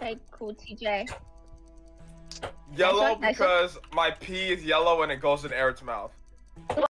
Okay, cool, TJ. Yellow Nice one. because my pee is yellow and it goes in Eric's mouth.